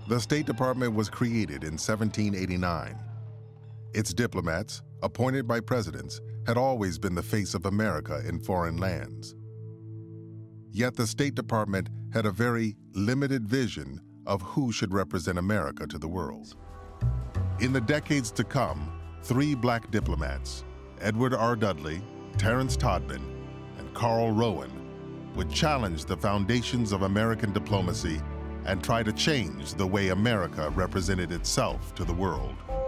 The State Department was created in 1789. Its diplomats, appointed by presidents, had always been the face of America in foreign lands. Yet the State Department had a very limited vision of who should represent America to the world. In the decades to come, 3 black diplomats, Edward R. Dudley, Terence Todman, and Carl Rowan, would challenge the foundations of American diplomacy and try to change the way America represented itself to the world.